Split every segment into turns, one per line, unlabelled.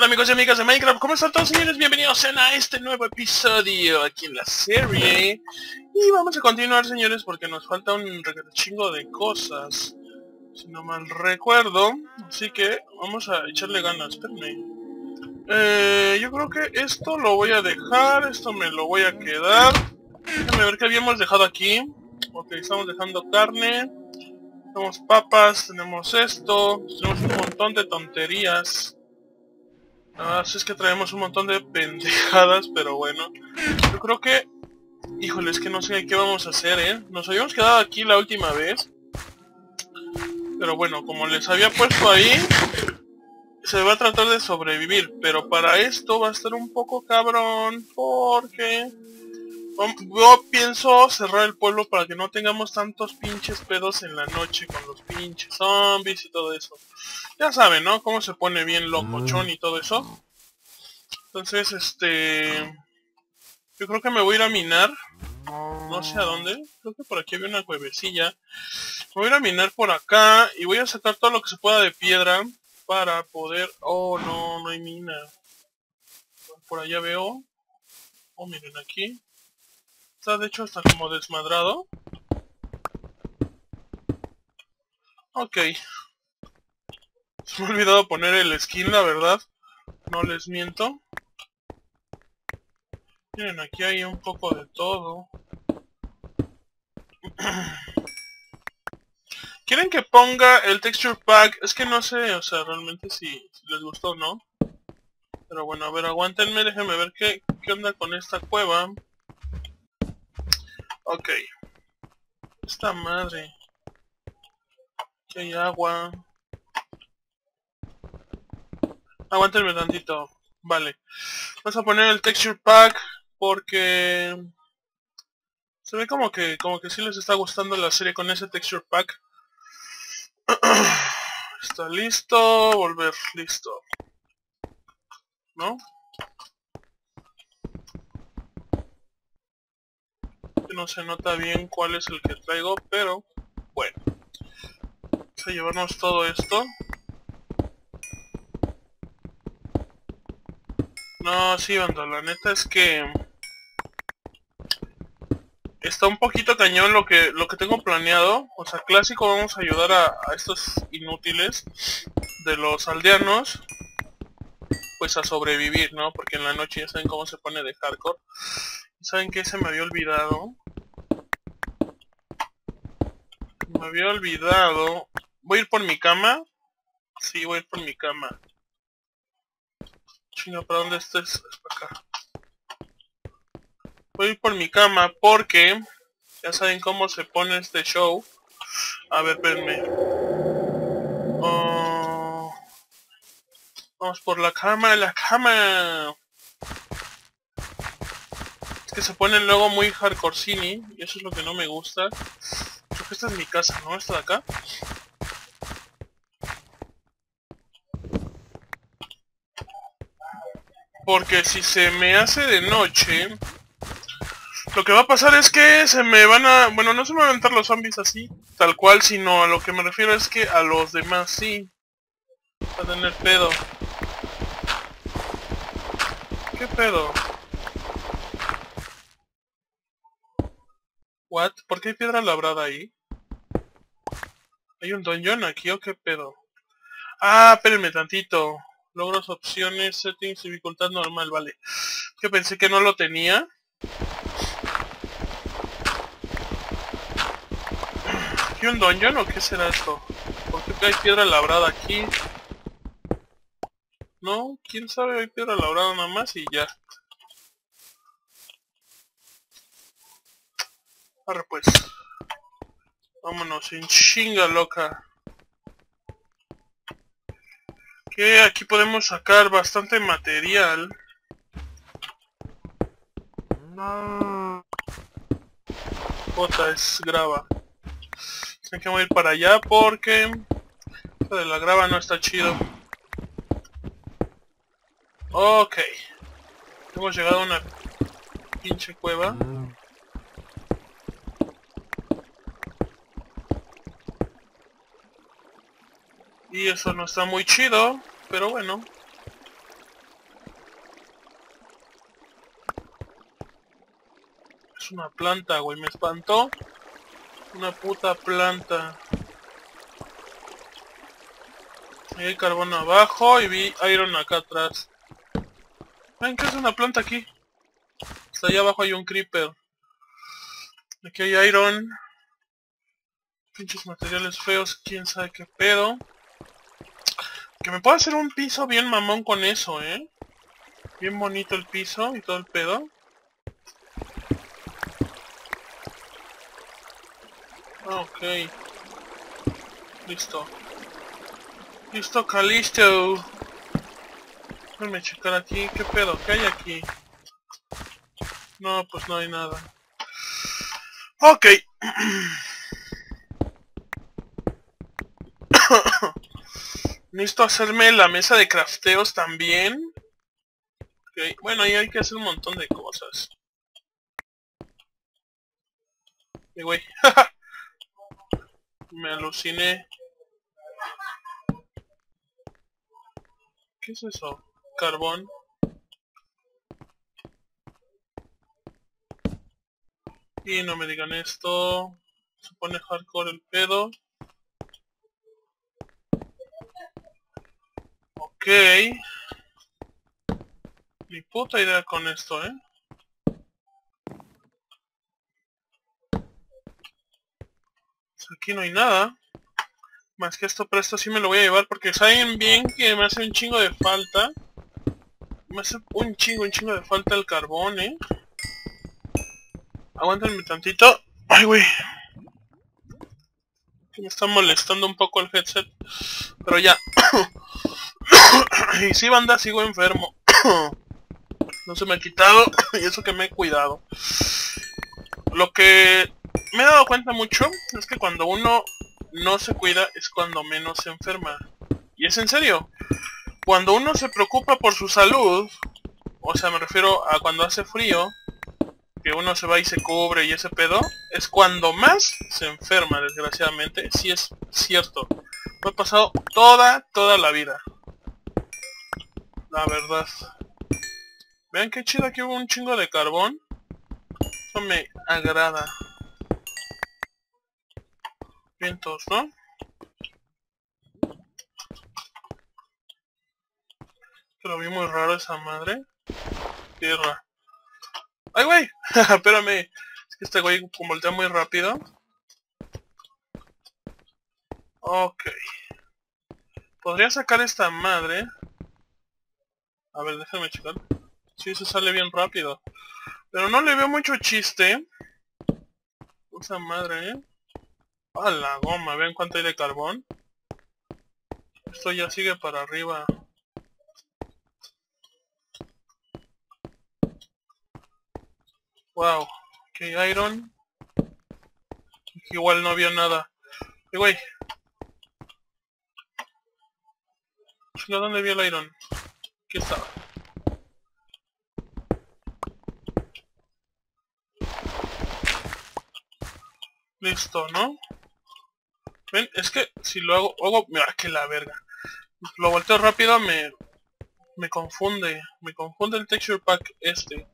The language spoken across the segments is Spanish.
amigos y amigas de Minecraft? ¿Cómo están todos, señores? Bienvenidos a este nuevo episodio aquí en la serie. Y vamos a continuar, señores, porque nos falta un chingo de cosas, si no mal recuerdo. Así que vamos a echarle ganas. Espérenme. Yo creo que esto lo voy a dejar, esto me lo voy a quedar. Déjame ver qué habíamos dejado aquí. Ok, estamos dejando carne. Tenemos papas, tenemos esto. Tenemos un montón de tonterías. Así es que traemos un montón de pendejadas, pero bueno. Yo creo que... Híjole, es que no sé qué vamos a hacer, ¿eh? Nos habíamos quedado aquí la última vez. Pero bueno, como les había puesto ahí, se va a tratar de sobrevivir. Pero para esto va a estar un poco cabrón, porque... Yo pienso cerrar el pueblo para que no tengamos tantos pinches pedos en la noche con los pinches zombies y todo eso. Ya saben, ¿no? Cómo se pone bien locochón y todo eso. Entonces, yo creo que me voy a ir a minar. No sé a dónde. Creo que por aquí había una cuevecilla. Me voy a ir a minar por acá y voy a sacar todo lo que se pueda de piedra para poder... Oh, no, no hay mina. Por allá veo... Oh, miren aquí. Está de hecho hasta como desmadrado. Ok. Se me ha olvidado poner el skin, la verdad. No les miento. Miren, aquí hay un poco de todo. ¿Quieren que ponga el texture pack? Es que no sé, o sea, realmente si les gustó o no. Pero bueno, a ver, aguántenme, déjenme ver qué onda con esta cueva. Ok. Esta madre. Aquí hay agua. Aguántenme tantito. Vale. Vamos a poner el texture pack porque... Se ve como que sí les está gustando la serie con ese texture pack. Está listo. Volver listo. ¿No? No se nota bien cuál es el que traigo, pero bueno. Vamos a llevarnos todo esto. No, sí, banda, la neta es que está un poquito cañón lo que tengo planeado. O sea, clásico, vamos a ayudar a estos inútiles de los aldeanos, pues a sobrevivir, ¿no? Porque en la noche ya saben cómo se pone de hardcore. ¿Saben qué? Se me había olvidado. ¿Voy a ir por mi cama? Sí, voy a ir por mi cama. Chinga, ¿para dónde estés? Es para acá. Voy a ir por mi cama porque... Ya saben cómo se pone este show. A ver, espérenme. Oh, vamos por la cama, Es que se ponen luego muy hardcorecini y eso es lo que no me gusta. Creo que esta es mi casa, ¿no? Esta de acá. Porque si se me hace de noche, lo que va a pasar es que se me van a... Bueno, no se me van a aventar los zombies así, tal cual, sino a lo que me refiero es que a los demás sí. Va a tener pedo. ¿Qué pedo? ¿What? ¿Por qué hay piedra labrada ahí? ¿Hay un dungeon aquí o qué pedo? Ah, espérenme tantito. Logros, opciones, settings, dificultad normal, vale. Que pensé que no lo tenía. ¿Aquí un dungeon o qué será esto? ¿Por qué hay piedra labrada aquí? No, quién sabe, hay piedra labrada nada más y ya. Arre pues. Vámonos, en chinga loca. Que aquí podemos sacar bastante material. Jota es grava. Tengo que voy a ir para allá porque esto de la grava no está chido. Ok. Hemos llegado a una pinche cueva. Y eso no está muy chido, pero bueno. Es una planta, güey, me espantó. Una puta planta. Hay carbón abajo y vi iron acá atrás. ¿Ven qué es una planta aquí? Hasta allá abajo hay un creeper. Aquí hay iron. Pinches materiales feos, quién sabe qué pedo. Que me puedo hacer un piso bien mamón con eso, Bien bonito el piso y todo el pedo. Ok. Listo. Listo, Calisto. Déjame checar aquí. ¿Qué pedo? ¿Qué hay aquí? No, pues no hay nada. Ok. Necesito hacerme la mesa de crafteos también. Okay. Bueno, ahí hay que hacer un montón de cosas. Güey. Me aluciné. ¿Qué es eso? Carbón. Y no me digan esto. Se pone hardcore el pedo. Ok. Ni puta idea con esto, Pues aquí no hay nada. Más que esto, pero esto sí me lo voy a llevar porque saben bien que me hace un chingo de falta. Me hace un chingo de falta el carbón, Aguántenme tantito. Ay, güey. Que me está molestando un poco el headset. Pero ya. Y sí, banda, sigo enfermo. No se me ha quitado. Y eso que me he cuidado. Lo que me he dado cuenta mucho es que cuando uno no se cuida es cuando menos se enferma. Y es en serio. Cuando uno se preocupa por su salud, o sea, me refiero a cuando hace frío, que uno se va y se cubre y ese pedo, es cuando más se enferma, desgraciadamente. Sí es cierto. Me ha pasado toda la vida. La verdad. Vean qué chido, aquí hubo un chingo de carbón. Eso me agrada. Vientos, ¿no? Pero vi muy raro esa madre. Tierra. ¡Ay, güey! Espérame. Es que este güey voltea muy rápido. Ok. Podría sacar esta madre. A ver, déjame checar. Sí, se sale bien rápido. Pero no le veo mucho chiste. Esa madre, A la goma, ¿ven cuánto hay de carbón? Esto ya sigue para arriba. Wow. Ok, iron. Igual no vio nada. Güey. ¿Dónde vio el iron? Aquí está. Listo, ¿no? Ven, es que si lo hago... Mira, que la verga. Lo volteo rápido, me confunde. Me confunde el texture pack este.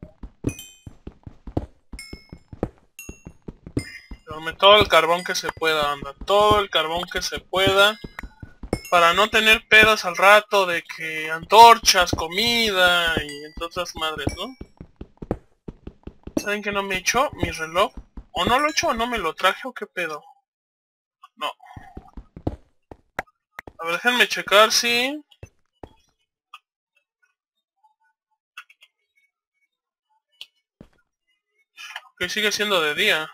Dame todo el carbón que se pueda, anda. Todo el carbón que se pueda. Para no tener pedos al rato de que antorchas, comida y entre otras madres, ¿no? ¿Saben que no me he hecho mi reloj? ¿O no lo he hecho o no me lo traje o qué pedo? No. A ver, déjenme checar si... Que sigue siendo de día.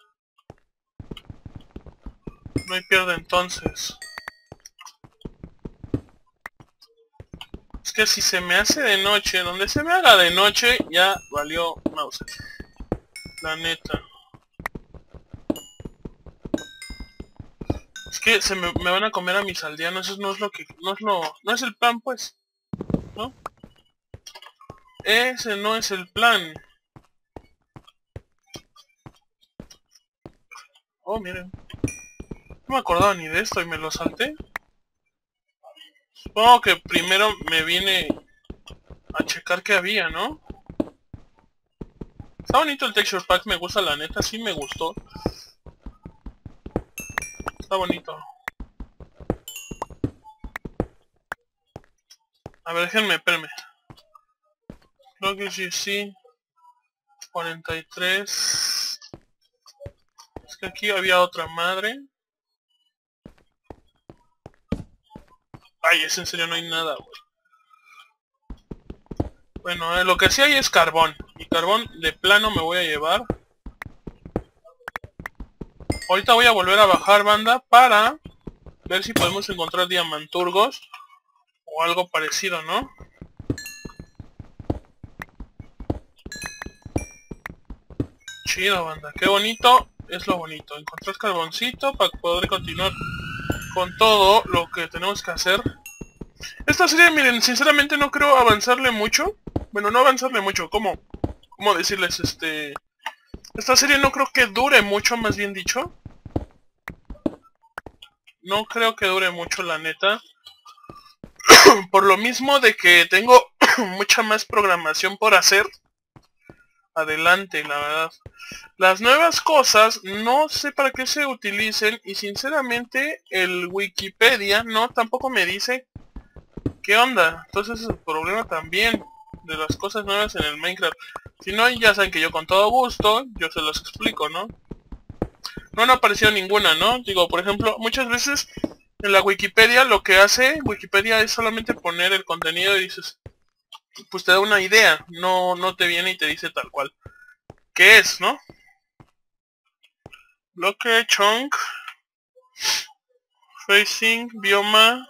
No hay pierde entonces. Es que si se me hace de noche, donde se me haga de noche, ya valió mouse. La neta. Es que me van a comer a mis aldeanos, eso no es lo que... No es el plan, pues. ¿No? Ese no es el plan. Oh, miren. No me acordaba ni de esto y me lo salté. Supongo que primero me vine a checar qué había, ¿no? Está bonito el texture pack, me gusta la neta, sí me gustó. Está bonito. A ver, espérenme. Creo que sí. 43. Es que aquí había otra madre. Ay, es en serio, no hay nada, güey. Bueno, lo que sí hay es carbón. Y carbón de plano me voy a llevar. Ahorita voy a volver a bajar, banda, para ver si podemos encontrar diamanturgos o algo parecido, ¿no? Chido, banda. Qué bonito es lo bonito. Encontrar carboncito para poder continuar con todo lo que tenemos que hacer. Esta serie, miren, sinceramente no creo avanzarle mucho. Bueno, no avanzarle mucho. ¿Cómo decirles? Esta serie no creo que dure mucho, más bien dicho. No creo que dure mucho, la neta. Por lo mismo de que tengo mucha más programación por hacer. Adelante, la verdad. Las nuevas cosas no sé para qué se utilicen y sinceramente el Wikipedia no tampoco me dice qué onda. Entonces es el problema también de las cosas nuevas en el Minecraft. Si no, ya saben que yo con todo gusto, yo se los explico, ¿no? No han aparecido ninguna, ¿no? Digo, por ejemplo, muchas veces en la Wikipedia lo que hace Wikipedia es solamente poner el contenido y dices, pues te da una idea, no te viene y te dice tal cual. ¿Qué es, no? Bloque, chunk, facing, bioma.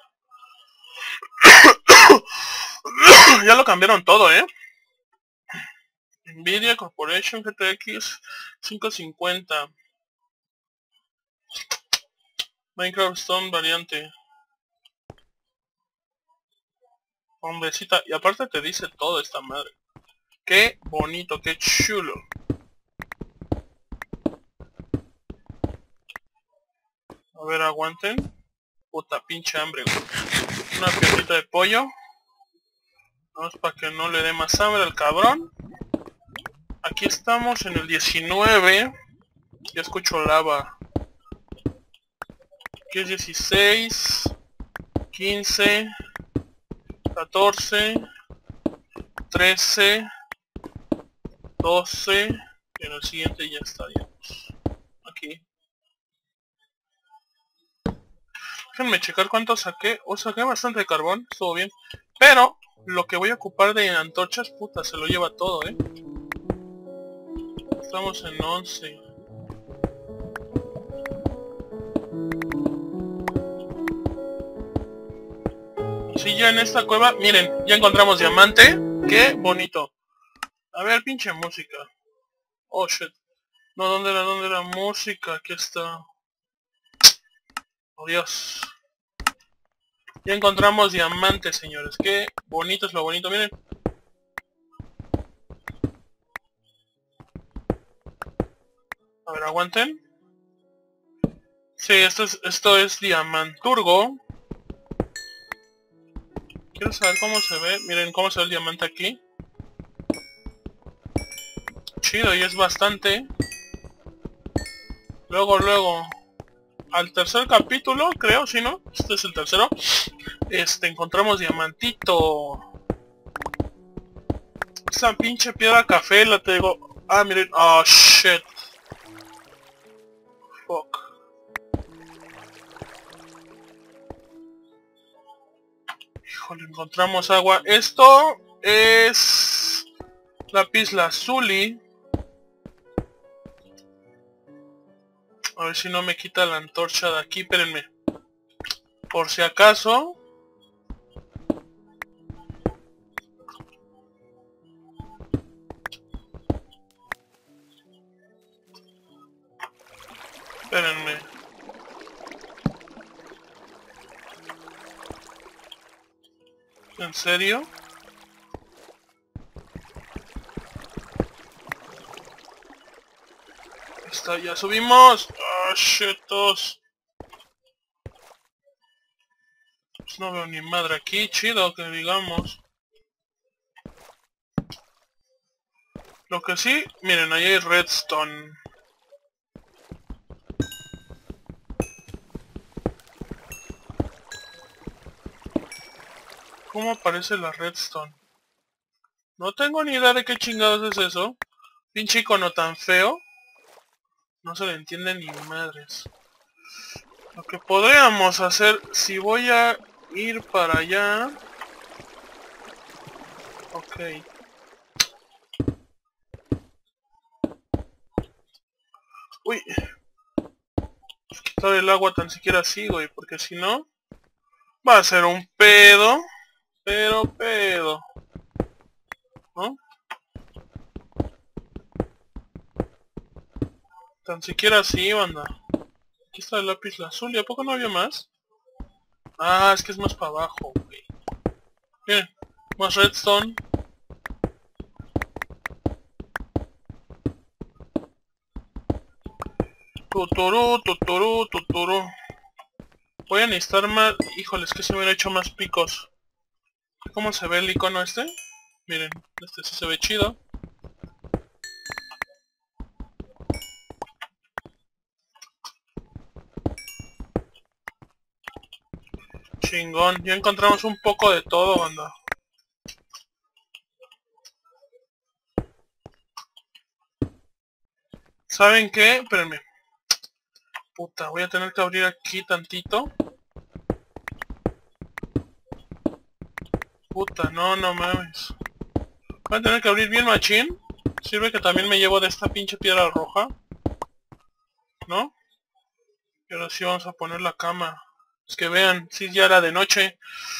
Ya lo cambiaron todo, ¿eh? Nvidia Corporation GTX 550. Minecraft Stone variante. Hombrecita. Y aparte te dice todo esta madre. Qué bonito, qué chulo. A ver, aguanten. Puta pinche hambre, güey. Una piernita de pollo. Vamos para que no le dé más hambre al cabrón. Aquí estamos en el 19. Ya escucho lava. Aquí es 16. 15. 14. 13. 12. Y en el siguiente ya estaríamos. Aquí. Déjenme checar cuánto saqué. Saqué bastante carbón. Estuvo bien. Pero lo que voy a ocupar de antorchas, puta, se lo lleva todo, ¿eh? Estamos en 11. Sí, ya en esta cueva, miren, ya encontramos diamante. Qué bonito. A ver, pinche música. Oh, shit. No, ¿dónde era música? Aquí está. Oh, Dios. Ya encontramos diamante, señores. Qué bonito es lo bonito, miren. A ver, aguanten. Sí, esto es diamanturgo. Quiero saber cómo se ve. Miren cómo se ve el diamante aquí. Chido, y es bastante. Luego. Al tercer capítulo, creo, si no. Este es el tercero. Encontramos diamantito. Esa pinche piedra café la tengo. Ah, miren. Oh, shit. Fuck. Híjole, encontramos agua. Esto es lápiz lazuli. A ver si no me quita la antorcha de aquí. Espérenme. Por si acaso. Espérenme. ¿En serio? Está, ya subimos. Ah, shitos. Pues no veo ni madre aquí. Chido que digamos. Lo que sí, miren, ahí hay redstone. ¿Cómo aparece la redstone? No tengo ni idea de qué chingados es eso. Pinche icono tan feo. No se le entiende ni madres. Lo que podríamos hacer, si voy a ir para allá... Ok. Uy. Pues quitar el agua tan siquiera así, güey, porque si no... Va a ser un pedo. Pero pedo. ¿No? Tan siquiera así, banda. Aquí está el lápiz azul. ¿Y a poco no había más? Ah, es que es más para abajo, güey. Miren, más redstone. Tuturu, tuturu, tuturu. Voy a necesitar más... Híjole, es que se me hubiera hecho más picos. ¿Cómo se ve el icono este? Miren, este sí se ve chido. Chingón, ya encontramos un poco de todo, banda. ¿Saben qué? Espérenme. Puta, voy a tener que abrir aquí tantito. Puta, no, no mames. Voy a tener que abrir bien machín. Sirve que también me llevo de esta pinche piedra roja. ¿No? Y ahora sí vamos a poner la cama. Es que vean, sí, ya era de noche.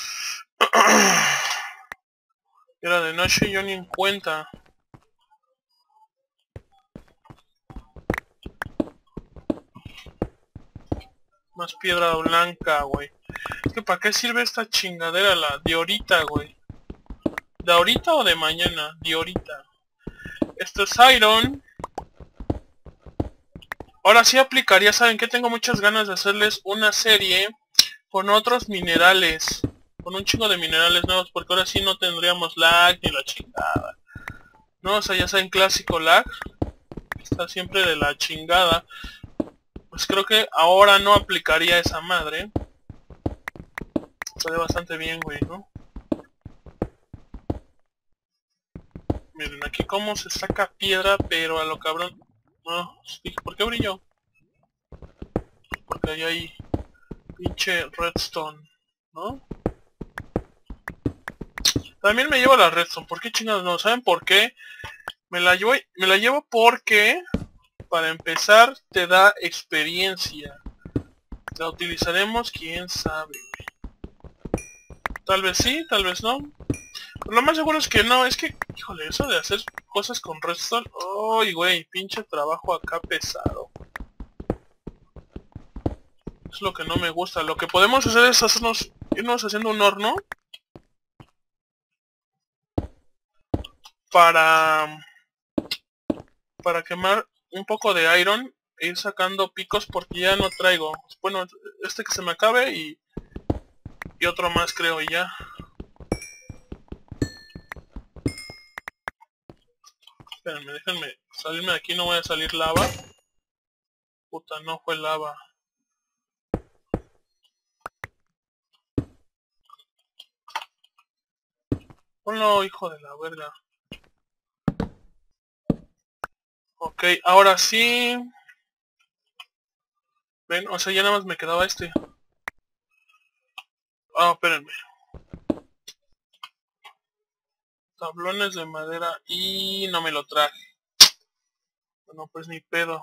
Era de noche y yo ni en cuenta. Más piedra blanca, güey. Es que ¿para qué sirve esta chingadera? La de ahorita, güey. ¿De ahorita o de mañana? De ahorita. Esto es iron. Ahora sí aplicaría, ¿saben qué? Tengo muchas ganas de hacerles una serie con otros minerales. Con un chingo de minerales nuevos, porque ahora sí no tendríamos lag ni la chingada. No, o sea, ya saben, clásico lag. Está siempre de la chingada. Pues creo que ahora no aplicaría esa madre. Se ve bastante bien, güey, ¿no? Miren, aquí cómo se saca piedra, pero a lo cabrón... No, ¿por qué brilló? Porque ahí hay pinche redstone, ¿no? También me llevo la redstone. ¿Por qué chingados no? ¿Saben por qué? Me la llevo porque... Para empezar, te da experiencia. La utilizaremos, quién sabe. Tal vez sí, tal vez no. Pero lo más seguro es que no. Es que, híjole, eso de hacer cosas con redstone... ¡Ay, güey! Pinche trabajo acá pesado. Es lo que no me gusta. Lo que podemos hacer es irnos haciendo un horno. Para quemar un poco de iron e ir sacando picos porque ya no traigo. Bueno, este que se me acabe y otro más creo y ya. Espérenme, déjenme salirme de aquí, no voy a salir lava. Puta, no fue lava. Ponlo, hijo de la verga. Ok, ahora sí. Ven, o sea, ya nada más me quedaba este. Ah, espérenme. Tablones de madera y no me lo traje. Bueno, pues ni pedo.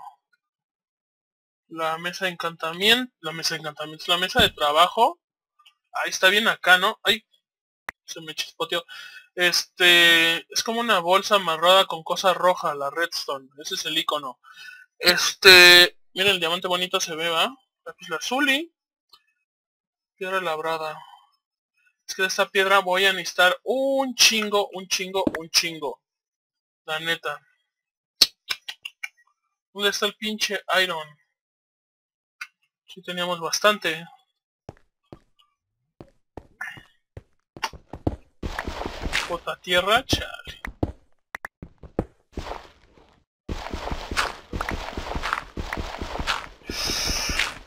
La mesa de encantamiento. La mesa de trabajo. Ahí está bien acá, ¿no? Ay, se me chispoteó. Es como una bolsa amarrada con cosa roja, la redstone. Ese es el icono. Miren el diamante bonito se ve, ¿va? Lápiz lazuli. Piedra labrada. Es que de esta piedra voy a necesitar un chingo. La neta. ¿Dónde está el pinche iron? Sí teníamos bastante. Bota tierra, chale.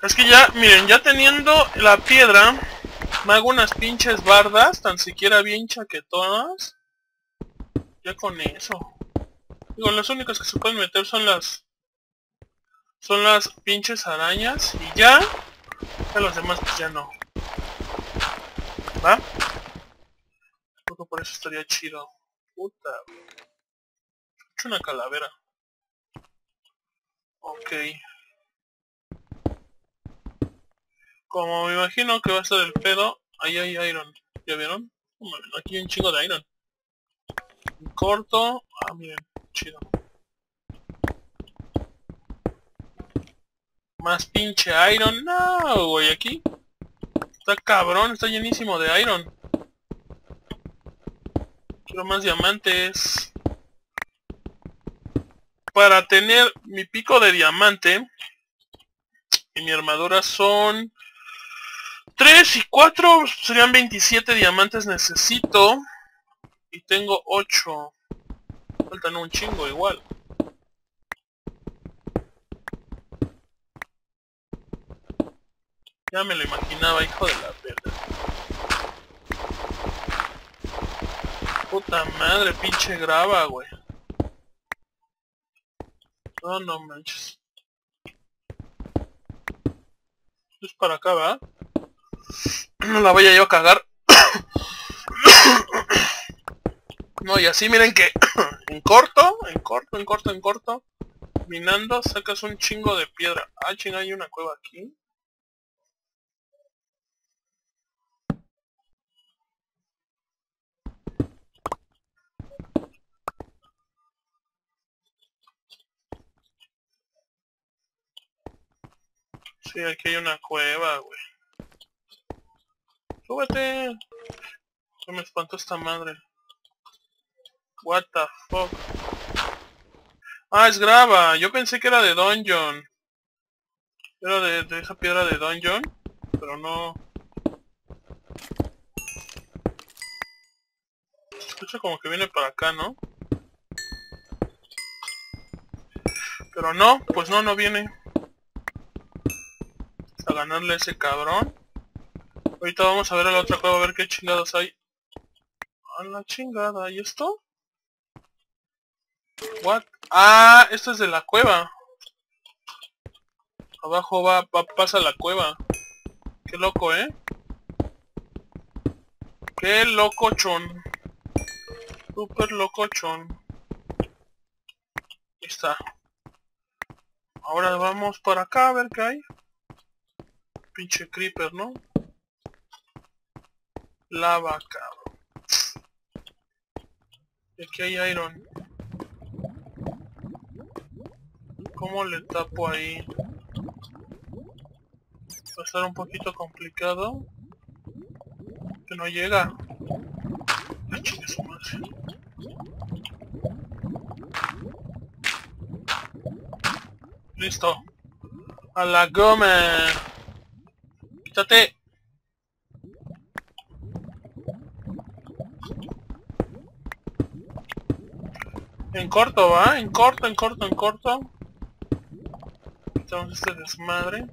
Es que ya, miren, ya teniendo la piedra, me hago unas pinches bardas, tan siquiera bien chaquetonas. Ya con eso. Digo, las únicas que se pueden meter son las pinches arañas. Y ya los demás pues ya no. ¿Va? Creo que por eso estaría chido. Puta. He hecho una calavera. Ok. Como me imagino que va a ser el pedo, ahí hay iron. ¿Ya vieron? Aquí hay un chingo de iron. En corto. Ah, miren. Chido. Más pinche iron. No, güey, aquí. Está cabrón, está llenísimo de iron. Quiero más diamantes. Para tener mi pico de diamante y mi armadura son 3 y 4, serían 27 diamantes necesito. Y tengo 8. Faltan un chingo igual. Ya me lo imaginaba, hijo de la verga. Puta madre, pinche grava, güey. No, no manches. Es para acá, ¿va? No la vaya yo a cagar. No, y así miren que en corto, minando, sacas un chingo de piedra. Ah, chinga, hay una cueva aquí. Sí, aquí hay una cueva, güey. ¡Súbete! Se me espantó esta madre. What the fuck. Ah, es grava. Yo pensé que era de dungeon. Era de esa piedra de dungeon. Pero no. Se escucha como que viene para acá, ¿no? Pero no, pues no, no viene. A ganarle a ese cabrón. Ahorita vamos a ver a la otra cueva a ver qué chingados hay. A la chingada, ¿y esto? What? Ah, esto es de la cueva. Abajo pasa la cueva. Qué loco, ¿eh? Qué locochón. Súper locochón. Ahí está. Ahora vamos para acá a ver qué hay. Pinche creeper, ¿no? Lava, cabrón. Y aquí hay iron. ¿Cómo le tapo ahí? Va a estar un poquito complicado. Que no llega. La chingue su madre. Listo. A la goma. Quítate. En corto, ¿va? En corto. Quitamos este desmadre.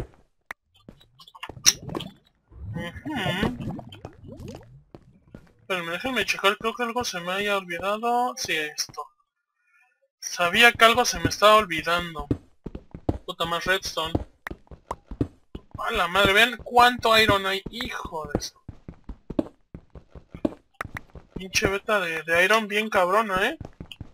Pero déjenme checar, creo que algo se me haya olvidado. Sí, esto. Sabía que algo se me estaba olvidando. Puta, más redstone. A la madre, vean cuánto iron hay. Hijo de eso. Pinche beta de iron bien cabrona, ¿eh?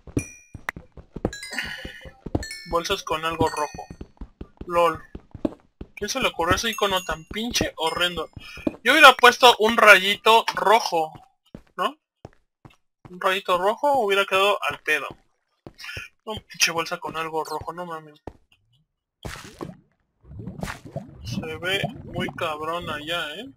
Bolsas con algo rojo. LOL. ¿Quién se le ocurrió ese icono tan pinche horrendo? Yo hubiera puesto un rayito rojo, ¿no? Un rayito rojo hubiera quedado al pedo. Un pinche bolsa con algo rojo, no mames. Se ve muy cabrón allá, ¿eh?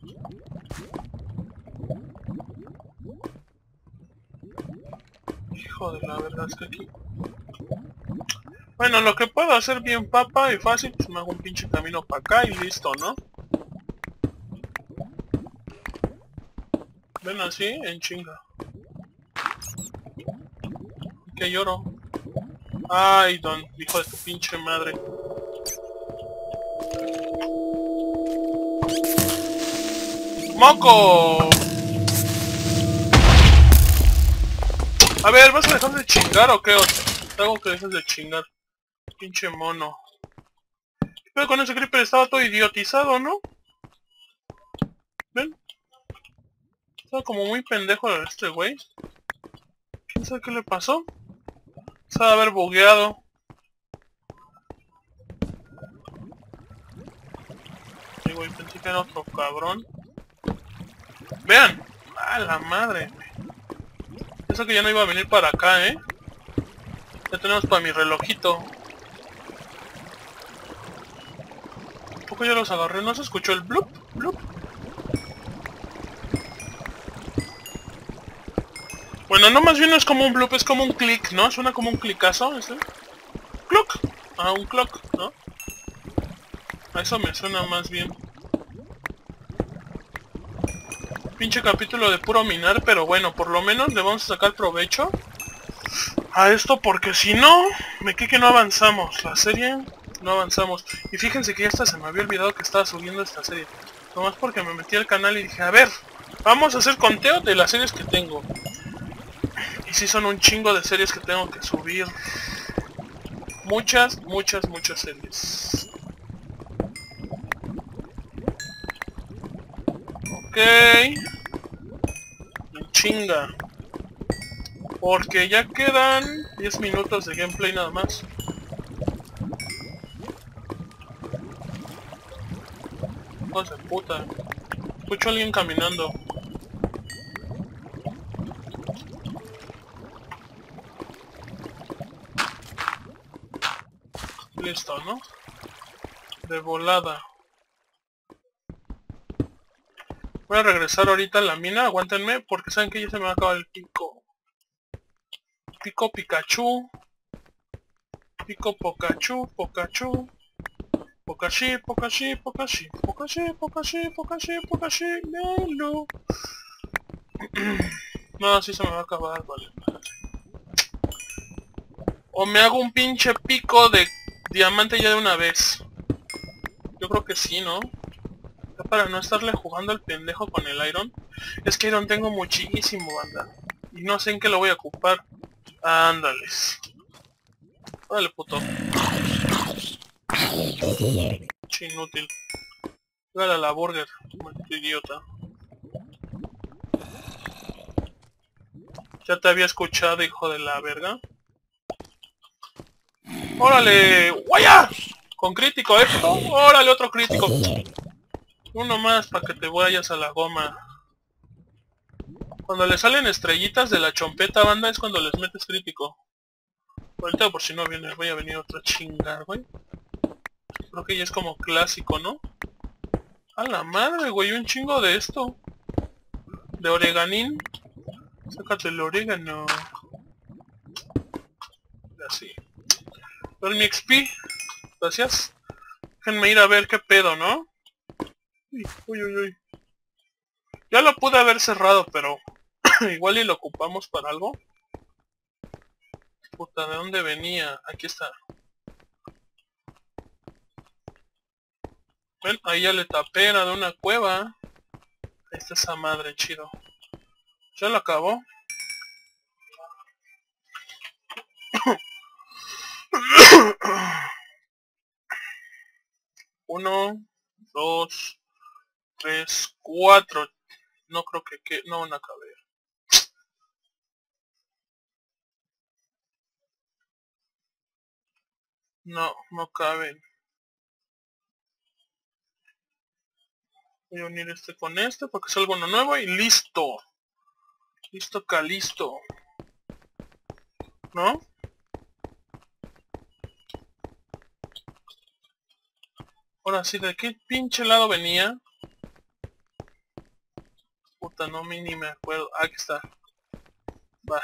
Hijo de la verdad, es que aquí... Bueno, lo que puedo hacer bien papa y fácil, pues me hago un pinche camino para acá y listo, ¿no? Ven así, en chinga. Que lloro. Ay, don, hijo de tu pinche madre. ¡Moco! A ver, ¿vas a dejar de chingar o qué? Hago que dejes de chingar. Pinche mono. ¿Qué pedo con ese creeper? Estaba todo idiotizado, ¿no? ¿Ven? Estaba como muy pendejo este güey. ¿Quién sabe qué le pasó? Se ha de haber bugueado. Sí, güey, pensé que era otro cabrón. ¡Vean! ¡A la madre! Eso que ya no iba a venir para acá, ¿eh? Ya tenemos para mi relojito. ¿Un poco ya los agarré? ¿No se escuchó el blup? ¿Blup? Bueno, no, más bien no es como un blup, es como un clic, ¿no? Suena como un clicazo, ¿este? ¡Clock! Ah, un clock, ¿no? A eso me suena más bien. Pinche capítulo de puro minar, pero bueno, por lo menos le vamos a sacar provecho a esto, porque si no, me que no avanzamos. La serie, no avanzamos. Y fíjense que ya hasta se me había olvidado que estaba subiendo esta serie. Nomás porque me metí al canal y dije, a ver, vamos a hacer conteo de las series que tengo. Y sí son un chingo de series que tengo que subir. Muchas series. Ok. En chinga. Porque ya quedan 10 minutos de gameplay nada más. Hijos de puta. Escucho a alguien caminando. Listo, ¿no? De volada. Voy a regresar ahorita a la mina, aguántenme, porque saben que ya se me va a acabar el pico. Pico Pikachu. Pico Pokachu, Pokachu. Pokashi, Pokashi, Pokashi. Pokashi, Pokashi, Pokashi, Pokashi. No. No, sí se me va a acabar, vale. O me hago un pinche pico de diamante ya de una vez. Yo creo que sí, ¿no? Ya para no estarle jugando al pendejo con el iron. Es que iron tengo muchísimo, banda. Y no sé en qué lo voy a ocupar. Ándales. Dale, puto. Che, inútil. Dale a la burger, maldito idiota. Ya te había escuchado, hijo de la verga. ¡Órale! ¡Guaya! Con crítico esto. ¡Órale, otro crítico! Uno más para que te vayas a la goma. Cuando le salen estrellitas de la chompeta, banda, es cuando les metes crítico. Ahorita por si no viene, voy a venir otro chingar, güey. Creo que ya es como clásico, ¿no? A la madre, güey, un chingo de esto. De oreganín. Sácate el orégano. Así. Don mi XP. Gracias. Déjenme ir a ver qué pedo, ¿no? Uy. Ya lo pude haber cerrado, pero igual y lo ocupamos para algo. Puta, ¿de dónde venía? Aquí está. Ven, ahí ya le tapé, era de una cueva. Ahí está esa madre, chido. ¿Ya lo acabó? 1, 2, 3, 4. No creo que no van a caber. No caben. Voy a unir este con este porque es algo nuevo y listo. Listo, calisto. ¿No? Ahora sí, ¿de qué pinche lado venía? Puta, no, ni me acuerdo. Aquí está. Va.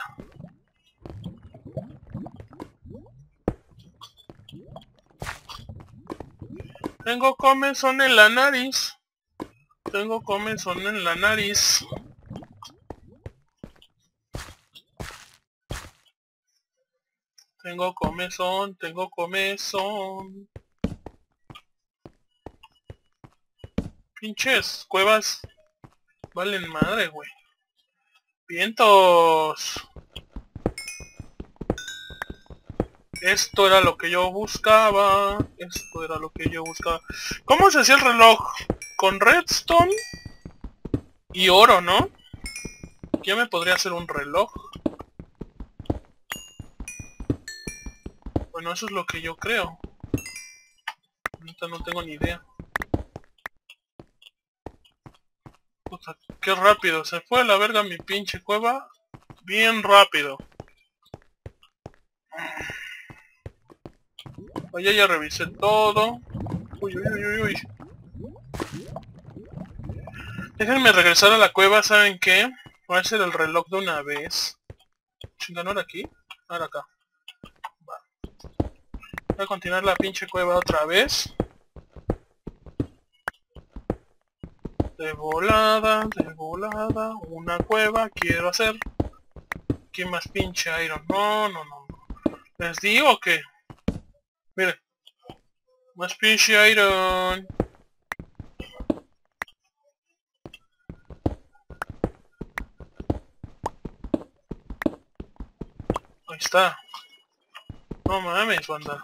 Tengo comezón en la nariz. Tengo comezón en la nariz. Tengo comezón. Pinches cuevas. Valen madre, güey. ¡Vientos! Esto era lo que yo buscaba. Esto era lo que yo buscaba. ¿Cómo se hacía el reloj? Con redstone y oro, ¿no? ¿Quién me podría hacer un reloj? Bueno, eso es lo que yo creo. Ahorita no tengo ni idea. Puta, qué rápido. Se fue a la verga mi pinche cueva. Bien rápido. Oye, ya revisé todo. Uy, uy, uy, uy, uy. Déjenme regresar a la cueva, ¿saben qué? Voy a hacer el reloj de una vez. Chinga, ¿no era aquí? Ahora acá. Va. Voy a continuar la pinche cueva otra vez. De volada, una cueva quiero hacer. ¿Quién más pinche iron? No, no, no. Les digo que... Miren. Más pinche iron. Ahí está. No mames, banda.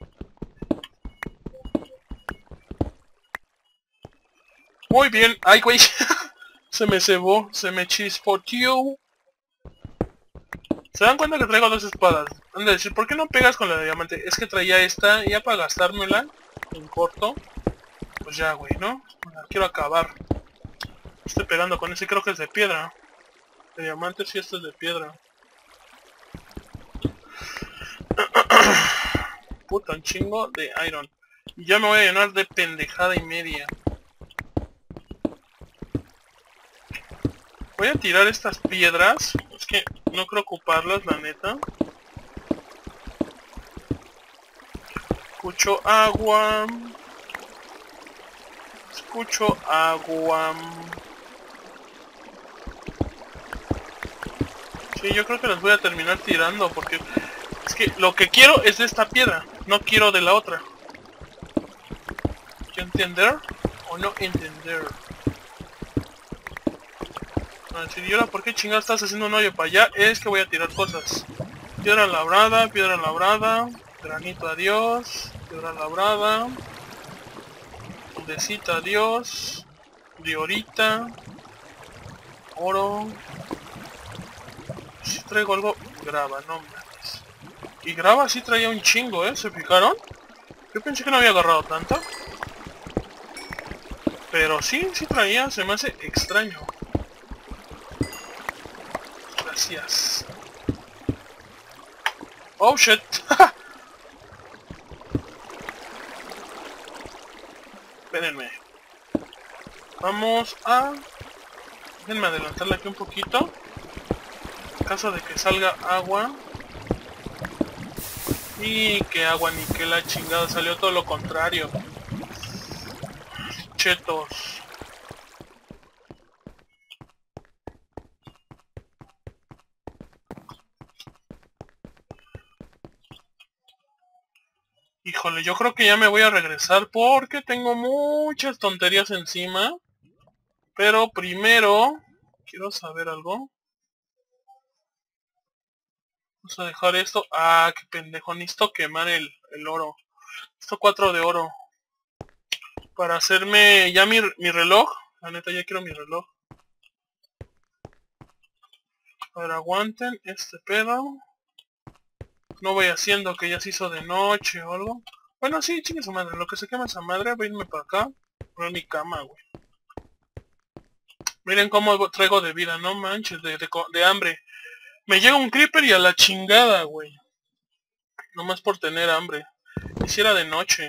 Muy bien. Ay, güey. Se me cebó. Se me chispoteó. ¿Se dan cuenta que traigo dos espadas? Han de decir, ¿por qué no pegas con la de diamante? Es que traía esta y ya para gastármela en corto. Pues ya, güey, ¿no? La quiero acabar. Estoy pegando con ese, creo que es de piedra. De diamante sí, esto es de piedra. Puta, un chingo de iron. Y ya me voy a llenar de pendejada y media. Voy a tirar estas piedras. Es que no creo ocuparlas, la neta. Escucho agua. Escucho agua. Sí, yo creo que las voy a terminar tirando porque... Es que lo que quiero es de esta piedra. No quiero de la otra. ¿Entender o no entender? Si yo, ¿por qué chingada estás haciendo un hoyo para allá? Es que voy a tirar cosas. Piedra labrada, granito adiós, piedra labrada, decita adiós, diorita, oro. Si traigo algo, grava, no mames. Y grava sí traía un chingo, ¿se fijaron? Yo pensé que no había agarrado tanta. Pero sí, sí traía, se me hace extraño. Gracias. Oh shit. Espérenme. Vamos a... Déjenme adelantarla aquí un poquito. En caso de que salga agua. Y que agua ni que la chingada. Salió todo lo contrario. Chetos. Híjole, yo creo que ya me voy a regresar porque tengo muchas tonterías encima. Pero primero... Quiero saber algo. Vamos a dejar esto. Ah, qué pendejo. Necesito quemar el oro. Esto 4 de oro. Para hacerme ya mi reloj. La neta, ya quiero mi reloj. A ver, aguanten este pedo. No voy haciendo que ya se hizo de noche o algo. Bueno, sí, chingue su madre. Lo que se quema esa madre, voy a irme para acá. Poner mi cama, güey. Miren cómo traigo de vida, no manches, de hambre. Me llega un creeper y a la chingada, güey. Nomás por tener hambre. Hiciera de noche.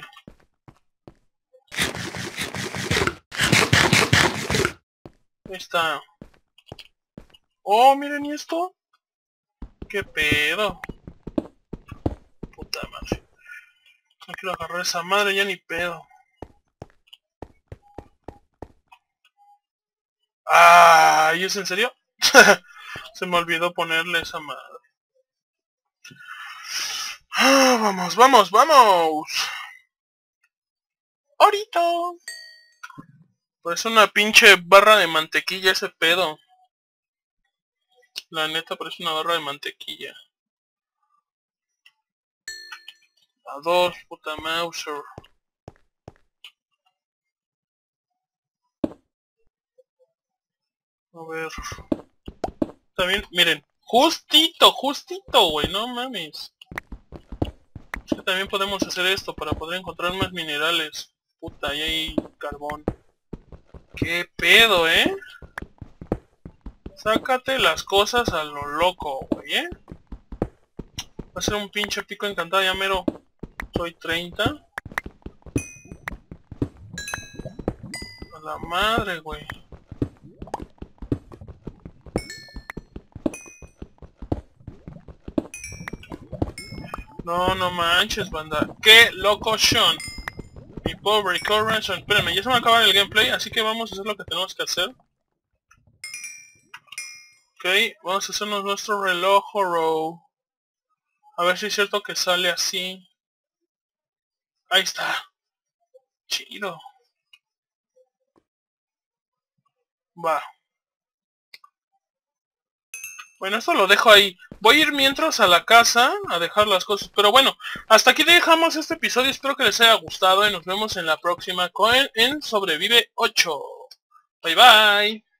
Ahí está. Oh, miren esto. ¿Qué pedo? Puta madre. No quiero agarrar esa madre ya ni pedo. Ah, ¿y es en serio? Se me olvidó ponerle esa madre. Ah, vamos, vamos, vamos. Ahorita. Parece una pinche barra de mantequilla ese pedo. La neta parece una barra de mantequilla. A dos, puta Mauser. A ver. También, miren. Justito, güey, no mames. Es que también podemos hacer esto para poder encontrar más minerales. Puta, ahí hay carbón. ¿Qué pedo, Sácate las cosas a lo loco, güey, Va a ser un pinche pico encantado, ya mero. Soy 30. A la madre, güey. No, no manches, banda. ¡Qué loco, Sean! Mi pobre Corazon. Espérenme, ya se me acaba el gameplay, así que vamos a hacer lo que tenemos que hacer. Ok, vamos a hacernos nuestro reloj Horror. A ver si es cierto que sale así. Ahí está. Chido. Va. Bueno, esto lo dejo ahí. Voy a ir mientras a la casa a dejar las cosas. Pero bueno, hasta aquí dejamos este episodio. Espero que les haya gustado y nos vemos en la próxima en Sobrevive 8. Bye bye.